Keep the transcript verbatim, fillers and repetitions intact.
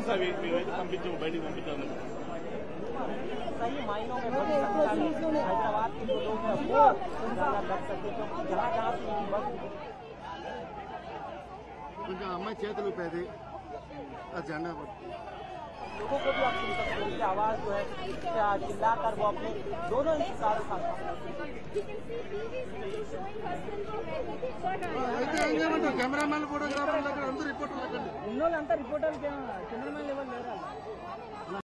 procedures अभी पंपिंचाము బయటికి పంపించాము सही मायनों में हैदराबाद के जो लोग हैं वो ज्यादा लग सके क्योंकि जहाँ जहाँ से इनकी बस కొంచెం అమ్మాయి చేతులు ఊపేది ఆ జెండా लोगों को भी आप सुन सकते हैं कि आवाज जो है चिल्लाकर वो अपने दोनों इंतजार కెమెరామెన్ ఫోటోగ్రాఫర్లు అందరూ రిపోర్టర్లు ఉన్నోళ్ళంతా రిపోర్టర్లు కెమెరామెన్ లెవెల్ లేరా